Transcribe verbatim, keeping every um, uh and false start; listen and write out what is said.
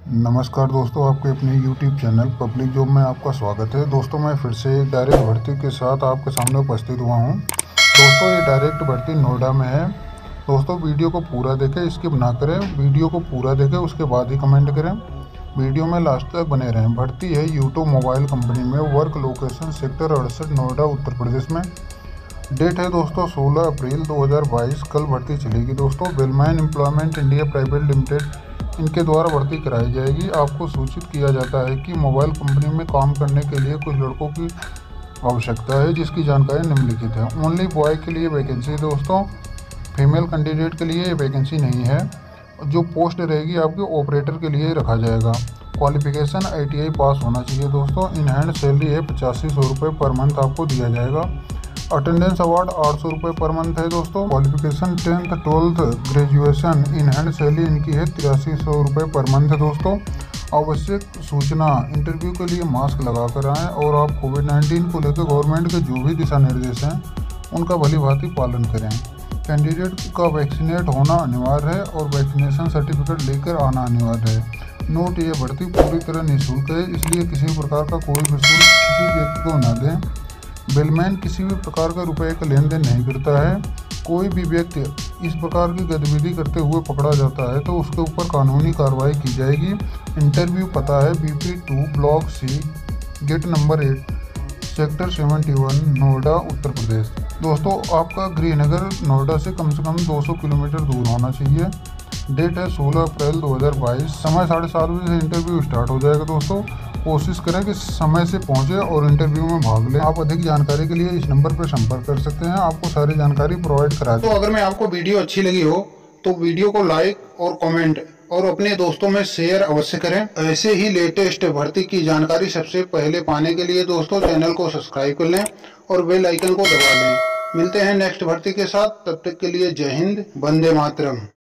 नमस्कार दोस्तों, आपके अपने यूट्यूब चैनल पब्लिक जॉब में आपका स्वागत है। दोस्तों मैं फिर से एक डायरेक्ट भर्ती के साथ आपके सामने उपस्थित हुआ हूं। दोस्तों ये डायरेक्ट भर्ती नोएडा में है। दोस्तों वीडियो को पूरा देखें, स्किप ना करें। वीडियो को पूरा देखें, उसके बाद ही कमेंट करें। वीडियो में लास्ट तक बने रहें। भर्ती है यूट्यूब मोबाइल कंपनी में। वर्क लोकेशन सेक्टर अड़सठ नोएडा उत्तर प्रदेश में। डेट है दोस्तों सोलह अप्रैल दो हज़ार बाईस। कल भर्ती चलेगी दोस्तों। Bellman employment India private limited इनके द्वारा भर्ती कराई जाएगी। आपको सूचित किया जाता है कि मोबाइल कंपनी में काम करने के लिए कुछ लड़कों की आवश्यकता है, जिसकी जानकारी निम्नलिखित है। ओनली बॉय के लिए वैकेंसी दोस्तों, फीमेल कैंडिडेट के लिए वैकेंसी नहीं है। जो पोस्ट रहेगी आपके ऑपरेटर के लिए रखा जाएगा। क्वालिफिकेशन आई टी आई पास होना चाहिए दोस्तों। इन हैंड सैलरी है पचासी सौ रुपये पर मंथ आपको दिया जाएगा। अटेंडेंस अवार्ड आठ सौ रुपये पर मंथ है दोस्तों। Qualification tenth twelfth graduation. In hand salary इनकी है तिरासी सौ रुपये पर मंथ है दोस्तों। आवश्यक सूचना, इंटरव्यू के लिए मास्क लगा कर आएँ और आप कोविड नाइन्टीन को लेकर गवर्नमेंट के जो भी दिशा निर्देश हैं उनका भली भांति पालन करें। कैंडिडेट का वैक्सीनेट होना अनिवार्य है और वैक्सीनेशन सर्टिफिकेट लेकर आना अनिवार्य है। नोट, ये भर्ती पूरी तरह निःशुल्क है, इसलिए किसी प्रकार का कोई भी शुल्क किसी व्यक्ति को न दें। बेलमैन किसी भी प्रकार का रुपए का लेन देन नहीं करता है। कोई भी व्यक्ति इस प्रकार की गतिविधि करते हुए पकड़ा जाता है तो उसके ऊपर कानूनी कार्रवाई की जाएगी। इंटरव्यू पता है B P two block C gate number eight sector seventy one Noida Uttar Pradesh. दोस्तों आपका गृहनगर नोएडा से कम से कम दो सौ किलोमीटर दूर होना चाहिए। डेट है सोलह अप्रैल दो हज़ार बाईस। समय साढ़े सात बजे से इंटरव्यू स्टार्ट हो जाएगा दोस्तों। कोशिश करें कि समय से पहुंचे और इंटरव्यू में भाग लें। आप अधिक जानकारी के लिए इस नंबर पर संपर्क कर सकते हैं। आपको सारी जानकारी प्रोवाइड करा दें। तो अगर मैं आपको वीडियो अच्छी लगी हो तो वीडियो को लाइक और कमेंट और अपने दोस्तों में शेयर अवश्य करें। ऐसे ही लेटेस्ट भर्ती की जानकारी सबसे पहले पाने के लिए दोस्तों चैनल को सब्सक्राइब कर लें और बेल आइकन को दबा लें। मिलते हैं नेक्स्ट भर्ती के साथ। तब तक के लिए जय हिंद, वंदे मातरम।